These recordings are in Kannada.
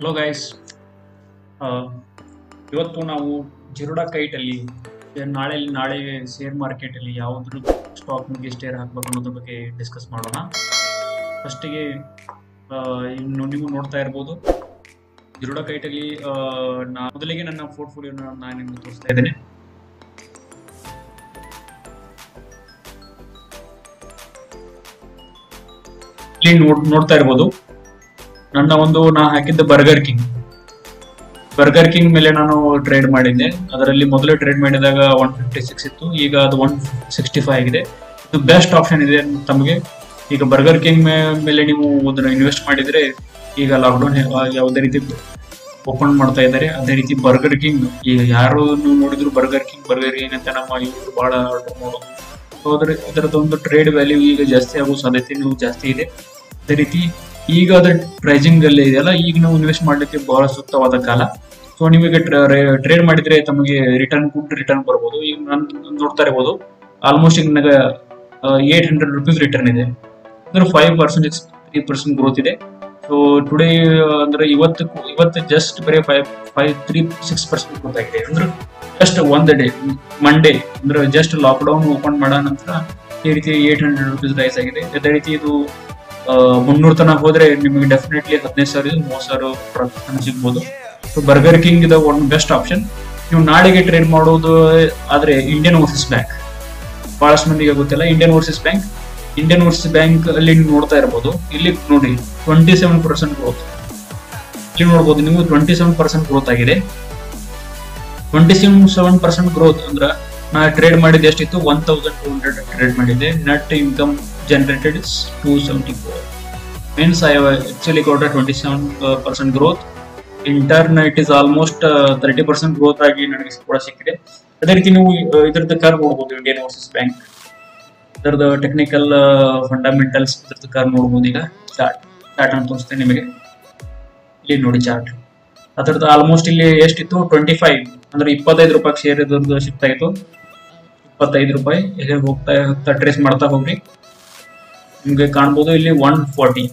ಹಲೋ ಗೈಸ್, ಇವತ್ತು ನಾವು ಜಿರೋಡಾ ಕೈಟಲ್ಲಿ ನಾಳೆ ಶೇರ್ ಮಾರ್ಕೆಟಲ್ಲಿ ಯಾವುದ್ರ ಸ್ಟಾಕ್ಗೆ ಶೇರ್ ಹಾಕಬೇಕು ಅನ್ನೋದ್ರ ಬಗ್ಗೆ ಡಿಸ್ಕಸ್ ಮಾಡೋಣ. ಫಸ್ಟಿಗೆ ಇನ್ನು ನೀವು ನೋಡ್ತಾ ಇರ್ಬೋದು ಜಿರೋಡಾ ಕೈಟಲ್ಲಿ ಮೊದಲಿಗೆ ನನ್ನ ಪೋರ್ಟ್ಫೋಲಿಯೋನ ನಾನು ನಿಮಗೆ ತೋರಿಸ್ತಾ ಇದ್ದೇನೆ. ಇಲ್ಲಿ ನೋಡ್ತಾ ಇರ್ಬೋದು ನಾ ಹಾಕಿದ್ದ ಬರ್ಗರ್ ಕಿಂಗ್ ಮೇಲೆ ನಾನು ಟ್ರೇಡ್ ಮಾಡಿದ್ದೆ. ಅದರಲ್ಲಿ ಮೊದಲು ಟ್ರೇಡ್ ಮಾಡಿದಾಗ 156 ಇತ್ತು, ಈಗ ಅದು 165 ಆಗಿದೆ. ಇದು ಬೆಸ್ಟ್ ಆಪ್ಷನ್ ಇದೆ ತಮಗೆ. ಈಗ ಬರ್ಗರ್ ಕಿಂಗ್ ಮೇಲೆ ನೀವು ಅದನ್ನ ಇನ್ವೆಸ್ಟ್ ಮಾಡಿದ್ರೆ, ಈಗ ಲಾಕ್ಡೌನ್ ಯಾವುದೇ ರೀತಿ ಓಪನ್ ಮಾಡ್ತಾ ಇದ್ದಾರೆ, ಅದೇ ರೀತಿ ಬರ್ಗರ್ ಕಿಂಗ್ ಈಗ ಯಾರು ನೋಡಿದ್ರು ಬರ್ಗರ್ ಕಿಂಗ್ ಅಂತ ನಮ್ಮ ಇವರು ಬಹಳ ಆರ್ಡರ್ ಮಾಡೋದು. ಅದರದೊಂದು ಟ್ರೇಡ್ ವ್ಯಾಲ್ಯೂ ಈಗ ಜಾಸ್ತಿ ಆಗೋ ಸಾಧ್ಯತೆ ಜಾಸ್ತಿ ಇದೆ. ಅದೇ ರೀತಿ ಈಗ ಅದ್ರ ಪ್ರೈಸಿಂಗ್ ಅಲ್ಲಿ ಇದೆಯಲ್ಲ, ಈಗ ನಾವು ಇನ್ವೆಸ್ಟ್ ಮಾಡ್ಲಿಕ್ಕೆ ಬಹಳ ಸೂಕ್ತವಾದ ಕಾಲ. ಸೊ ನಿಮಗೆ ಟ್ರೇಡ್ ಮಾಡಿದ್ರೆ ತಮಗೆ ಗುಡ್ ರಿಟರ್ನ್ ಬರ್ಬೋದು. ಈಗ ನಾನು ನೋಡ್ತಾ ಇರ್ಬೋದು ಆಲ್ಮೋಸ್ಟ್ ಈಗ ನನಗೆ 800 rupees ರಿಟರ್ನ್ ಇದೆ, ಅಂದ್ರೆ 5% 3% ಗ್ರೋತ್ ಇದೆ. ಸೊ ಟುಡೇ ಅಂದ್ರೆ ಇವತ್ತು ಜಸ್ಟ್ ಬರೀ 6% ಗ್ರೋತ್ ಆಗಿದೆ. ಅಂದ್ರೆ ಜಸ್ಟ್ ಒಂದು ಡೇ ಮಂಡೇ ಅಂದ್ರೆ ಜಸ್ಟ್ ಲಾಕ್ಡೌನ್ ಓಪನ್ ಮಾಡೋ ನಂತರ ಈ ರೀತಿ 800 rupees ರೈಸ್ ಆಗಿದೆ. ಅದೇ ರೀತಿ ಇದು 300 ತನಕ ಹೋದ್ರೆ ನಿಮಗೆ ಡೆಫಿನೆಟ್ಲಿ 15,000 30,000 ಸಿಗ್ಬೋದು. ಸೊ ಬರ್ಗರ್ ಕಿಂಗ್ ಇದು ಒಂದು ಬೆಸ್ಟ್ ಆಪ್ಷನ್. ನೀವು ನಾಳೆಗೆ ಟ್ರೇಡ್ ಮಾಡೋದು ಆದ್ರೆ ಇಂಡಿಯನ್ ಓವರ್ಸೀಸ್ ಬ್ಯಾಂಕ್, ಬಹಳಷ್ಟು ಮಂದಿಗೆ ಗೊತ್ತಿಲ್ಲ. ಇಂಡಿಯನ್ ಓವರ್ಸೀಸ್ ಬ್ಯಾಂಕ್ ಅಲ್ಲಿ ನೀವು ನೋಡ್ತಾ ಇರ್ಬೋದು, ಇಲ್ಲಿ ನೋಡಿ 27% ಗ್ರೋತ್. ಇಲ್ಲಿ ನೋಡ್ಬೋದು ನೀವು 27% ಗ್ರೋತ್ ಆಗಿದೆ. 27% ಗ್ರೋತ್ ಅಂದ್ರೆ ನಾ ಟ್ರೇಡ್ ಮಾಡಿದ ಎಷ್ಟಿತ್ತು, 1,200 ಟ್ರೇಡ್ ಮಾಡಿದ್ದೆ. Net income generated is 274. Means I have actually got a 27% growth. In turn it is almost 30% growth ಆಗಿ ನನಗೆ ಕೂಡ ಸಿಕ್ಕಿದೆ. ಅದೇ ರೀತಿ ನೀವು ಇದರದ ಕರ್ವ್ ನೋಡಬಹುದು, ಇಂಡಿಯನ್ ಓವರ್ಸೀಸ್ ಬ್ಯಾಂಕ್ ಇದರದ ಟೆಕ್ನಿಕಲ್ ಫಂಡಮೆಂಟಲ್ಸ್ ಇದರದ ಕರ್ವ್ ನೋಡಬಹುದು. ಈಗ ಚಾರ್ಟ್ ಅಂತ ತೋರಿಸ್ತೇನೆ ನಿಮಗೆ. ಇಲ್ಲಿ ನೋಡಿ ಚಾರ್ಟ್, ಅದರದ್ದು ಆಲ್ಮೋಸ್ಟ್ ಇಲ್ಲಿ ಎಷ್ಟಿತ್ತು 25 ಅಂದ್ರೆ 25 ರೂಪಾಯಿ ಶೇರ್ ಇದರದ್ದು ಸಿಗ್ತಾ ಇತ್ತು. 25 ರೂಪಾಯಿ ಇಲ್ಲಿ ಹೋಗ್ತಾ ಟ್ರೇಸ್ ಮಾಡ್ತಾ ಹೋಗ್ರಿ, ನಿಮ್ಗೆ ಕಾಣ್ಬೋದು ಇಲ್ಲಿ 140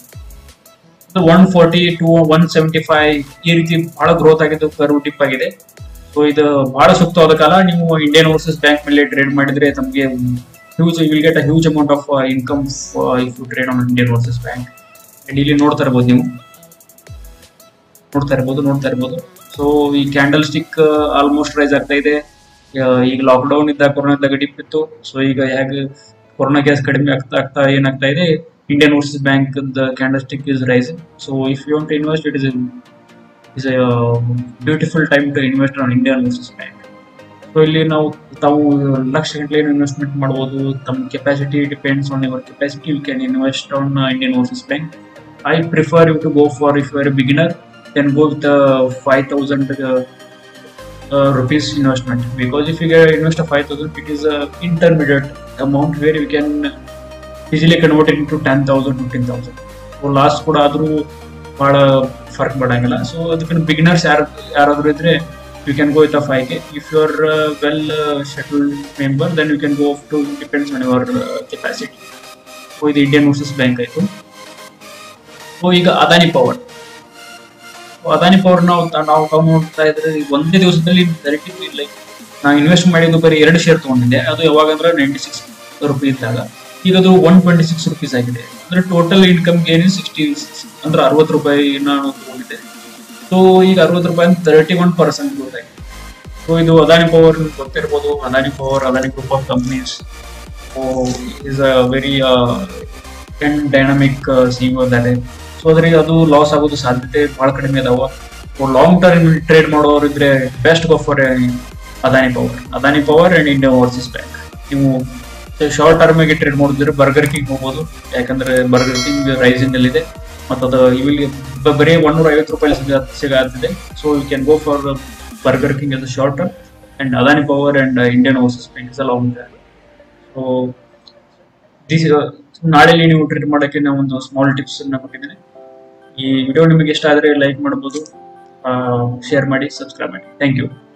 ಟು 175 ಈ ರೀತಿ ಬಹಳ ಗ್ರೋತ್ ಆಗಿದ್ದು, ಕರ್ವ್ ಟಿಪ್ ಆಗಿದೆ. ಸೊ ಇದು ಬಹಳ ಸೂಕ್ತವಾದ ಕಾಲ. ನೀವು ಇಂಡಿಯನ್ ಓವರ್ಸೀಸ್ ಬ್ಯಾಂಕ್ ಮೇಲೆ ಟ್ರೇಡ್ ಮಾಡಿದ್ರೆ ತಮಗೆ will get a huge amount of income if you trade on Indian Overseas Bank. And ಇಲ್ಲಿ ನೋಡ್ತಾ ಇರ್ಬೋದು ನೀವು, ನೋಡ್ತಾ ಇರ್ಬೋದು. ಸೊ ಈ ಕ್ಯಾಂಡಲ್ ಸ್ಟಿಕ್ ಆಲ್ಮೋಸ್ಟ್ ರೈಸ್ ಆಗ್ತಾ ಇದೆ. ಈಗ ಲಾಕ್ಡೌನ್ ಇದ್ದಾಗ ಕೊರೋನಾ ಇದ್ದಾಗ ಡಿಪ್ ಇತ್ತು. ಸೊ ಈಗ ಹೇಗೆ ಕೊರೋನಾ ಕೇಸ್ ಕಡಿಮೆ ಆಗ್ತಾ ಏನಾಗ್ತಾ ಇದೆ, Indian Overseas Bank candlestick is rising. So if you want to invest, it is a beautiful time to invest on Indian Overseas Bank. So ಇಲ್ಲಿ ತಾವು ಲಕ್ಷ ಗಂಟೆ ಇನ್ವೆಸ್ಟ್ಮೆಂಟ್ ಮಾಡ್ಬೋದು. ತಮ್ಮ capacity depends on your capacity. You can invest on Indian Overseas Bank. I prefer you to go for, if you are a beginner, then go with 5,000 rupees investment, because if you invest 5,000, it is a intermediate amount where you can easily convert it into 10,000 15,000. so last ಕೂಡ ಆದ್ರೂ ಬಹಳ ಫರ್ಕ್ ಬಡಂಗಿಲ್ಲ. ಸೊ ಅದಕ್ಕೆ ಬಿಗಿನರ್ಸ್ ಯಾರಾದ್ರೂ ಇದ್ರೆ you can go with a 5K. if you are well settled member, then you can go up to, depends on your capacity. So ಇದು ಇಂಡಿಯನ್ ಓವರ್ಸೀಸ್ ಬ್ಯಾಂಕ್ ಆಯ್ತು. ಸೊ ಈಗ ಅದಾನಿ ಪವರ್ ನಾವು ನೋಡ್ತಾ ಇದ್ರೆ ಒಂದೇ ದಿವಸದಲ್ಲಿ ಲೈಕ್ ನಾವು ಇನ್ವೆಸ್ಟ್ ಮಾಡಿದ್ದು ಬರೀ 2 ಶೇರ್ ತಗೊಂಡಿದ್ದೆ. ಅದು ಯಾವಾಗಂದ್ರೆ 96 ರೂಪಾಯಿ ಇದ್ದಾಗ, ಈಗ ಅದು 126 ರೂಪೀಸ್ ಆಗಿದೆ. ಅಂದ್ರೆ ಟೋಟಲ್ ಇನ್ಕಮ್ ಗೇನ್ 66 ಅಂದ್ರೆ 60 ರೂಪಾಯಿ ನಾನು ತಗೊಂಡಿದ್ದೆ. ಸೊ ಈಗ 60 ರೂಪಾಯಿ 31% ಗ್ರೋತ್ ಆಗಿದೆ. ಸೊ ಇದು ಅದಾನಿ ಪವರ್ ಗೊತ್ತಿರ್ಬೋದು. Adani group of companies is a very dynamic CEO ಇದ್ದಾರೆ. ಸೊ ಅದ್ರಿಗೆ ಅದು ಲಾಸ್ ಆಗೋದು ಸಾಧ್ಯತೆ ಬಹಳ ಕಡಿಮೆ ಅದಾವ. ಲಾಂಗ್ ಟರ್ಮ್ ಟ್ರೇಡ್ ಮಾಡೋರು ಇದ್ರೆ best go for Adani power and Indian Overseas Bank. ನೀವು ಶಾರ್ಟ್ ಟರ್ಮ್ ಗೆ ಟ್ರೇಡ್ ಮಾಡಿದ್ರೆ ಬರ್ಗರ್ ಕಿಂಗ್ ಹೋಗ್ಬೋದು, ಯಾಕಂದ್ರೆ ಬರ್ಗರ್ ಕಿಂಗ್ ರೈಸಿಂಗ್ ಅಲ್ಲಿ ಇದೆ ಮತ್ತು ಅದು ಇಲ್ಲಿ ಬರೀ 150 ರೂಪಾಯಿ ಸಿಗಾಗ್ತಿದೆ. So you can go for Burger King as a short term and Adani power and Indian Overseas Bank is a long term. So ನಾಳೆ ನೀವು ಟ್ರೇಡ್ ಮಾಡೋಕ್ಕೆ ನಾನು ಒಂದು ಸ್ಮಾಲ್ ಟಿಪ್ಸ್ ಅನ್ನ ಕೊಟ್ಟಿದ್ದೇನೆ. ಈ ವಿಡಿಯೋ ನಿಮಗೆ ಇಷ್ಟ ಆದರೆ ಲೈಕ್ ಮಾಡಬಹುದು, ಶೇರ್ ಮಾಡಿ, ಸಬ್ಸ್ಕ್ರೈಬ್ ಮಾಡಿ. Thank you.